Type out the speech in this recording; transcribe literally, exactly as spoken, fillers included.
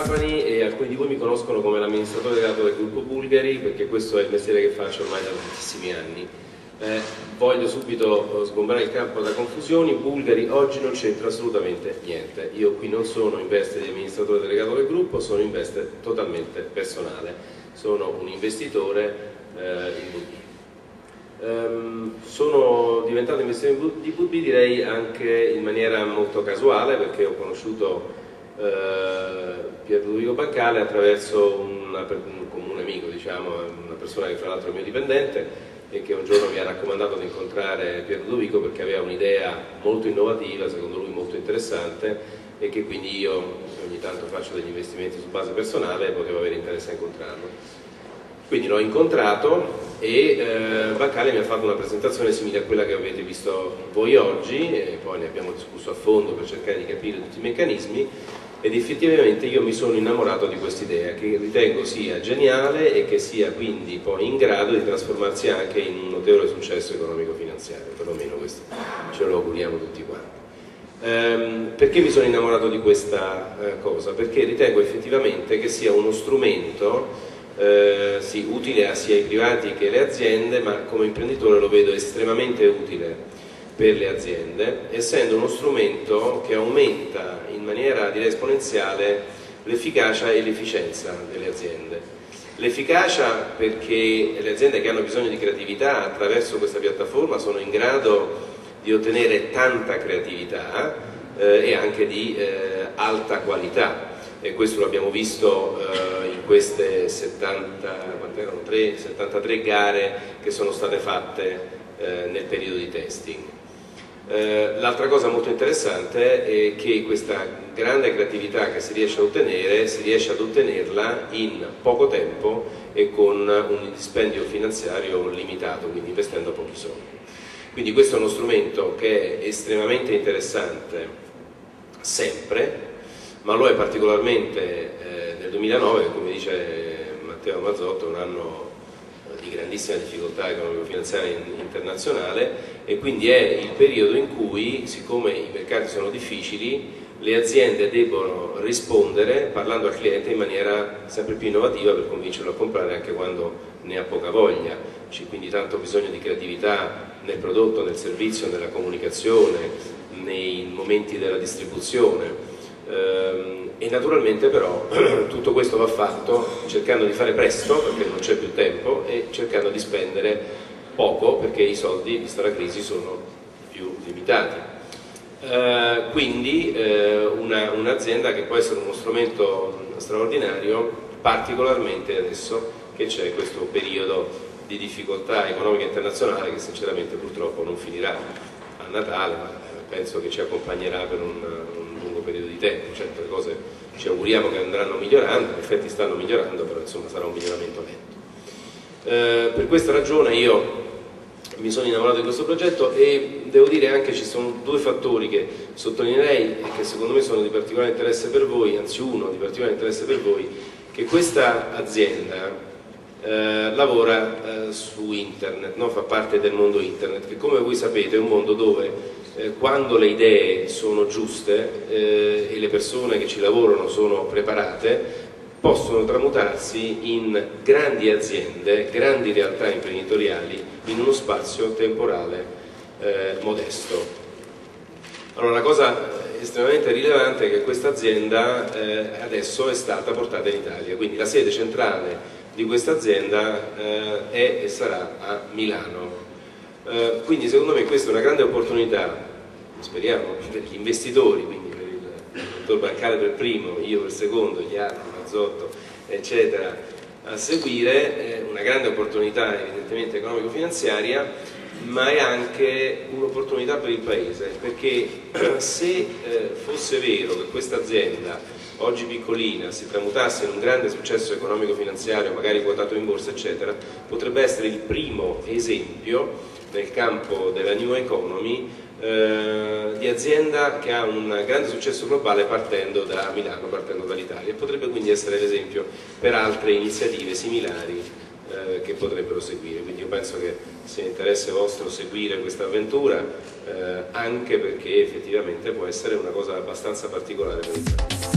Trapani e alcuni di voi mi conoscono come l'amministratore delegato del gruppo Bulgari, perché questo è il mestiere che faccio ormai da tantissimi anni. Eh, voglio subito sgombrare il campo da confusioni. Bulgari oggi non c'entra assolutamente niente. Io qui non sono in veste di amministratore delegato del gruppo, sono in veste totalmente personale. Sono un investitore eh, in V B. Um, sono diventato investitore di V B direi anche in maniera molto casuale, perché ho conosciuto uh, Pier Ludovico Bancale attraverso una, un comune amico, diciamo, una persona che fra l'altro è mio dipendente e che un giorno mi ha raccomandato di incontrare Pier Ludovico perché aveva un'idea molto innovativa, secondo lui molto interessante, e che quindi io ogni tanto faccio degli investimenti su base personale e potevo avere interesse a incontrarlo. Quindi l'ho incontrato e eh, Bancale mi ha fatto una presentazione simile a quella che avete visto voi oggi, e poi ne abbiamo discusso a fondo per cercare di capire tutti i meccanismi, ed effettivamente io mi sono innamorato di quest'idea, che ritengo sia geniale e che sia quindi poi in grado di trasformarsi anche in un notevole successo economico-finanziario, perlomeno questo ce lo auguriamo tutti quanti. Ehm, perché mi sono innamorato di questa eh, cosa? Perché ritengo effettivamente che sia uno strumento Eh, sì, utile sia ai privati che alle aziende, ma come imprenditore lo vedo estremamente utile per le aziende, essendo uno strumento che aumenta in maniera direi esponenziale l'efficacia e l'efficienza delle aziende. L'efficacia perché le aziende che hanno bisogno di creatività attraverso questa piattaforma sono in grado di ottenere tanta creatività eh, e anche di eh, alta qualità. E questo l'abbiamo visto eh, in queste settanta, tre, settantatré gare che sono state fatte eh, nel periodo di testing. Eh, L'altra cosa molto interessante è che questa grande creatività che si riesce a ottenere, si riesce ad ottenerla in poco tempo e con un dispendio finanziario limitato, quindi investendo pochi soldi. Quindi questo è uno strumento che è estremamente interessante sempre, ma lo è particolarmente eh, nel duemilanove, come dice Matteo Mazzotto, un anno di grandissima difficoltà economico-finanziaria internazionale, e quindi è il periodo in cui, siccome i mercati sono difficili, le aziende debbono rispondere parlando al cliente in maniera sempre più innovativa per convincerlo a comprare anche quando ne ha poca voglia. C'è quindi tanto bisogno di creatività nel prodotto, nel servizio, nella comunicazione, nei momenti della distribuzione. E naturalmente però tutto questo va fatto cercando di fare presto, perché non c'è più tempo, e cercando di spendere poco, perché i soldi, vista la crisi, sono più limitati. Eh, quindi eh, un'azienda che può essere uno strumento straordinario, particolarmente adesso che c'è questo periodo di difficoltà economica internazionale che sinceramente purtroppo non finirà a Natale, ma penso che ci accompagnerà per un, un lungo periodo di tempo. Certo, le cose ci auguriamo che andranno migliorando, in effetti stanno migliorando, però insomma sarà un miglioramento lento. Eh, per questa ragione io mi sono innamorato di questo progetto, e devo dire anche ci sono due fattori che sottolineerei e che secondo me sono di particolare interesse per voi, anzi uno di particolare interesse per voi, che questa azienda Eh, lavora eh, su internet, no? Fa parte del mondo internet, che come voi sapete è un mondo dove eh, quando le idee sono giuste eh, e le persone che ci lavorano sono preparate, possono tramutarsi in grandi aziende, grandi realtà imprenditoriali in uno spazio temporale eh, modesto. Allora, la cosa estremamente rilevante è che questa azienda eh, adesso è stata portata in Italia, quindi la sede centrale di questa azienda eh, è e sarà a Milano. Eh, quindi secondo me questa è una grande opportunità, speriamo, per gli investitori, quindi per il dottor Bancale per primo, io per secondo, gli altri, Mazzotto, eccetera, a seguire, eh, una grande opportunità evidentemente economico-finanziaria, ma è anche un'opportunità per il Paese, perché se eh, fosse vero che questa azienda oggi piccolina, si tramutasse in un grande successo economico-finanziario, magari quotato in borsa, eccetera, potrebbe essere il primo esempio nel campo della new economy eh, di azienda che ha un grande successo globale partendo da Milano, partendo dall'Italia, e potrebbe quindi essere l'esempio per altre iniziative similari eh, che potrebbero seguire. Quindi io penso che sia interesse vostro seguire questa avventura, eh, anche perché effettivamente può essere una cosa abbastanza particolare per il Paese.